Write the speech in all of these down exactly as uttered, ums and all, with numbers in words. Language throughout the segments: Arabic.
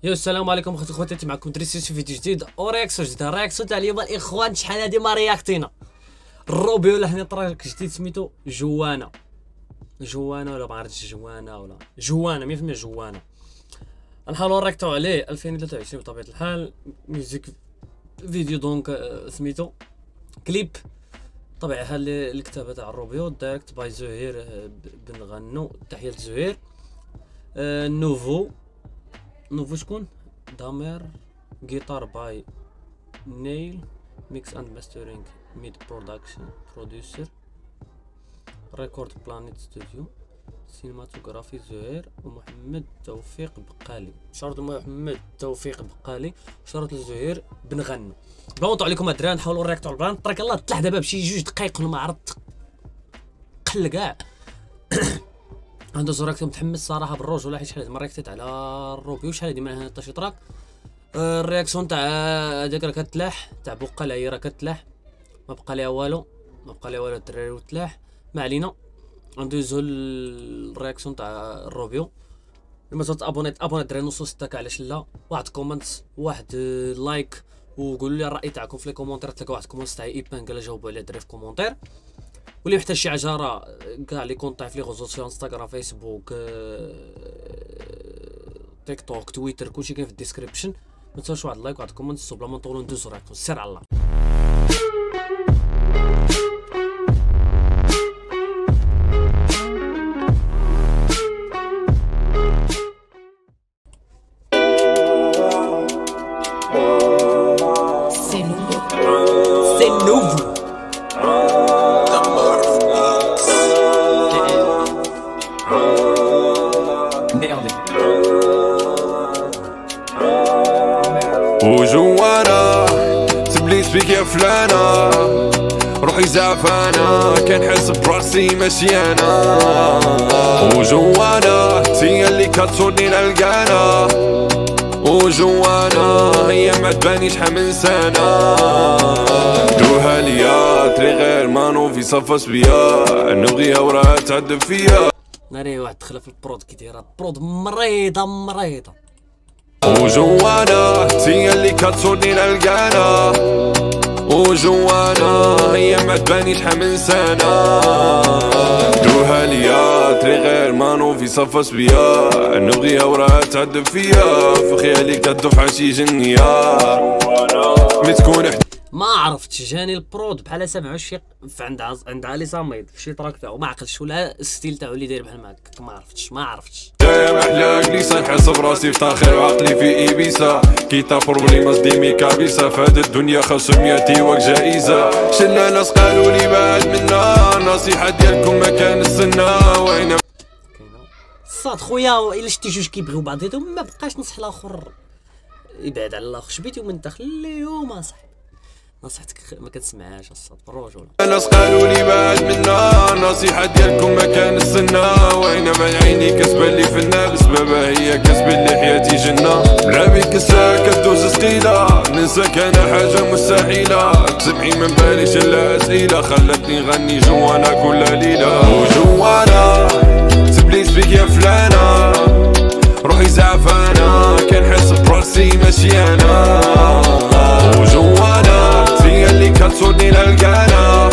يو السلام عليكم اخوتي خواتاتي، معكم دريسي في فيديو جديد ورياكسو جديد. رياكسو تاع اليوم الاخوان، شحال هادي ما رياكتينا الروبيو ولا حنا تراك جديد سميتو جوانا جوانا ولا ما عرفتش جوانا ولا جوانا مية في المية جوانا. نحاولوا نريكتو عليه ألفين وثلاثة وعشرين بطبيعة الحال. ميوزيك فيديو دونك سميتو كليب طبيعي حال الكتابة تاع الروبيو دايركت باي زهير بن غنو. تحية لزهير. آه نوفو نوفو شكون؟ دامير جيتار باي نيل ميكس اند ماسترينج ميد برودكشن بروديوسر ريكورد بلانيت ستوديو سينماتوغرافي زهير ومحمد توفيق بقالي. شرط محمد توفيق بقالي شرط لزهير بن غنو. بغا عليكم الدراري نحاولوا نريكتو على البلان. تراك الله طلع دابا بشي جوج دقايق ولا ما عرفت قل كاع. ندوزو راكتو متحمس صراحه بالرجوله حيت شحال هاد المره ريكتيت على الروبيو، شحال هادي ما هنا حتى شي تراك. أه الرياكسيون تاع هذاك راه كتلاح تاع بقى لها هي راه كتلاح، ما بقى ليها والو ما بقى ليها والو الدراري وتلاح. ما علينا ندوزو الرياكسيون تاع الروبيو. لما تابونيت ابونيت الدراري نص ستاك علاش لا. واحد كومنت واحد لايك وقولوا لي الراي تاعكم في لي كومونتير. تلقى واحد كومنت تاع ايبان قال جاوبوا عليه الدراري في كومونتير. واللي محتاج شي عجاره كاع لي كونطاي في لي غوزو سوسيال انستغرام فيسبوك تيك توك تويتر كلشي كاين في الديسكريبشن. ما تنساوش واحد لايك واحد كومنت بلا ما نطولو ندوزو راكم سير على الله. سي نوفو سي نوفو وجوانا تبليس بيك يا فلانا روحي زعفانة كنحس براسي ماشي انا. وجوانا هي اللي كتصوني للقانا وجوانا هي ما تبانيش من سنة. دوها ليا تري غير مانو في صفاش بيا نبغيها وراها تعذب فيا. ناري واحد دخل في البرود كي دايره البرود مريضة مريضة. وجوانا هي اللي كتصوني للقانا وجوانا هي ما تبانيش من سنة. دوها ليا تري غير مانو في صفاش بيا نبغيها وراها تعذب فيا. في خيالي كتدف عشي جنية مي تكون ما عرفتش جاني البرود بحال سامعو شي عند عز... عند علي صاميد في شي تراك تاعو ما عقلتش ولا الستيل تاعو اللي داير بحال ما هكاك. ما عرفتش ما عرفتش يا محلاك ليسا نحس براسي في تاخير وعقلي في ايبيسا كيتا بروبليماس ديمي كابيسا. فهاد الدنيا خمسمية وك جائزة. شلا ناس قالوا لي بعد منا نصيحة ديالكم ما كان السنة وين صاد خويا. الا شتي جوج كيبغيو بعضياتهم ما بقاش نصح الاخر يبعد على الاخر. شبيتي من داخل اليوم اصاحبي نصيحتك ما كتسمعهاش الصاد بالرجوله. ناس قالوا لي بعد منا نصيحة ديالكم ما كان السنة وين بان عيني كسبة اللي فينا بسببها هي كسب اللي حياتي جنة. بلا بيك الساعة كدوز ثقيلة ننساك انا حاجة مستحيلة. تسمعي من بالي شلا اسئلة خلتني نغني جوانا كل ليلة. وجوانا تبليس بيك يا فلانا روحي زعفانة كنحس براسي ماشي انا. وجوانا هي اللي كتصوني للقانا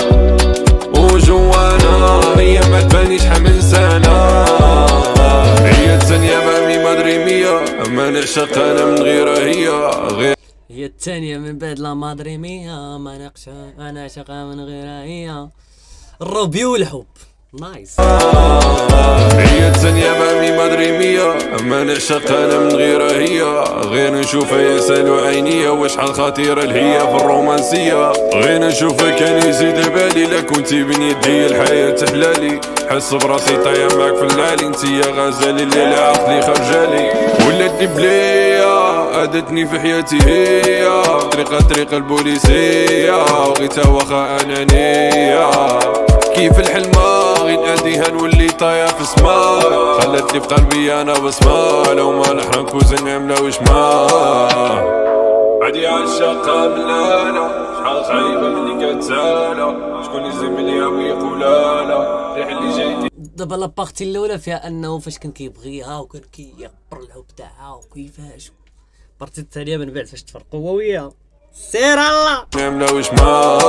وجوانا هي ما تبانيش من سنة. هي الثانية مامي مدري مية اما نعشق انا من غيرها هي غير هي الثانية من بعد لا مادري مية ما نعشق انا عشقها من غيرها هي. الروبيو الحب نايس. هي الثانية مامي مدري مية اما نعشق انا من غيرها هي. غير نشوفها يسالو عينيا وشحال خطيرة الهي في الرومانسية. غير نشوفها كان يزيد بالي لا كنتي بين يدي الحياة تحلالي. حس براسي طايح معاك في اللالي انتي يا غزالي الليلة عقلي خرجالي. ولات لي بليا ادتني في حياتي هي طريقة طريقة البوليسية وغيتها واخا انانية. كيف الحلمة غير ناديها نولي طايح في السما. خلتني في قلبي انا بسمة لو ما نحرم كوزن نعملها وش ما عادي عالشاقة من لالا. شحال خايبة ملي كتسالى شكون يزم ليا ويقول لا ريح اللي جاي. دابا لابارتي الاولى فيها انه فاش كان كيبغيها وكان كيقبر الحب تاعها وكيفاش البارتي الثانيه من بعد فاش تفرقوا هو وياها. سير الله نملاوش ما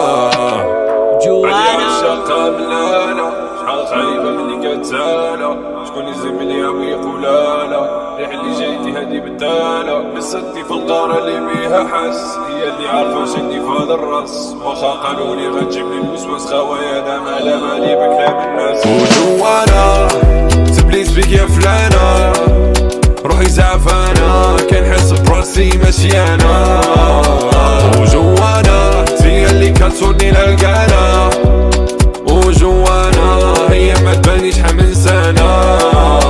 جوانا شقا ملالا شحال خايبه ملي كتسالا شكون يزم ليا ويقول لا ريح اللي جايتي هادي بداله بصدتي في القاره اللي بيها حس هي اللي عارفه شني في هذا الراس واخا قالوا لي غتجيب لي الوسواس خوايا انا ما على بالي بكلام الناس وجوانا تبليس بك يا فلانا روحي زعفانه كنحس براسي ماشي انا وجوانا هي اللي كتصورني للقانا وجوانا هي ما تبانيش حمل سنة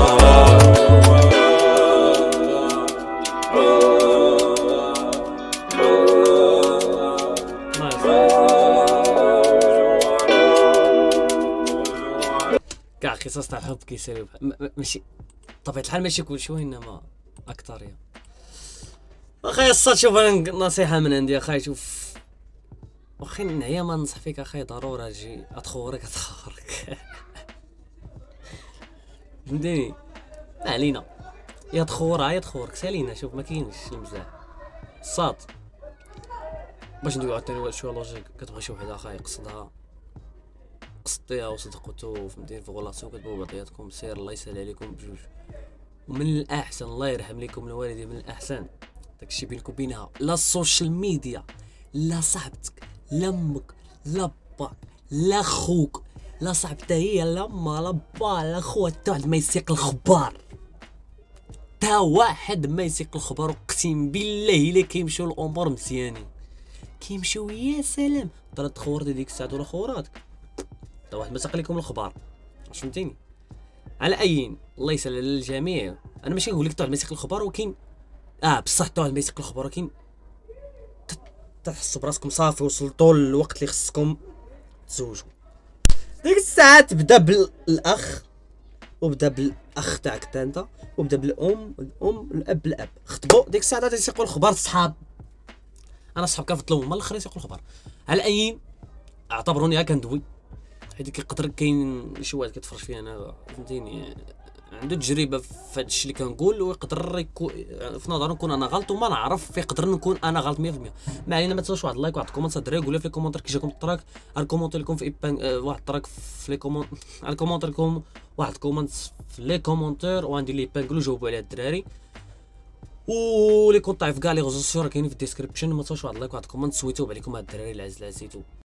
كاع قصص تاع الحب كيساليو ماشي بطبيعة الحال ماشي كلشي وانما اكثريه. اخاي الصاد شوف انا نصيحة من عندي اخاي شوف واخا نعيا ما ننصح فيك اخاي ضروري اجي اتخورك اتخورك فهمتيني ما علينا يا تخورها يا تخورك سالينا شوف ما كاينش المزاح الصاد باش ندوي عاوتاني شويه لوجيك كتبغي شي وحده اخاي قصدها قصديها وصدقتو فهمتيني في غولاسيون كتبغيو بعضياتكم سير الله يسهل عليكم بجوج ومن الاحسن الله يرحم لكم الوالدين من الاحسن داكشي بينك وبينها لا السوشيال ميديا لا صاحبتك لا امك لا باك لا خوك لا صاحبتها هي لا ما لا با لا خوها تا واحد ما يسيق الخبار تا واحد ما يسيق الخبار اقسم بالله الا كيمشيو الامور مزيانين كيمشيو يا سلام طلعت خورت ديك الساعه ولا خوراتك تا واحد ما ساق لكم الخبار فهمتيني على اي الله يسهل على الجميع. انا ماشي نقول لك تا واحد ما يسيق الخبار ولكن اه بصح تا واحد ما يسيق الخبار ولكن تحسوا براسكم صافي وصلتوا للوقت اللي خصكم تزوجوا. ديك الساعه تبدا بالاخ وبدا بالاخ تاعك تا انت وبدا بالام الام الاب الاب خطبوا ديك الساعه تيسيقوا الخبار الصحاب. انا الصحاب كنفضلهم هما الاخرين يسيقوا الخبار. على اي اعتبروني ها كندوي حيت كيقدر كاين شي واحد كيتفرج فيا انا فهمتيني عنده تجربه في هذا الشيء اللي كنقول ويقدر يكون في نظره نكون انا غلط وما نعرف يقدر نكون انا غلط مية في المية. ما علينا ما تنساوش واحد اللايك واحد الكومنت الدراري قولوا في الكومنتات كي جاكم التراك الكومونت لكم في إبان... آه واحد التراك في لي كومونت على الكومنت لكم واحد الكومنت في لي كومونتير وغندير لي بانكلو جاوبوا عليها الدراري ولي كونطاي في كاع لي ريزو سوسيو راه كاينين في الديسكريبشن. ما تنساوش واحد اللايك واحد الكومنت سويتو عليكم هاد الدراري العز العزيتو.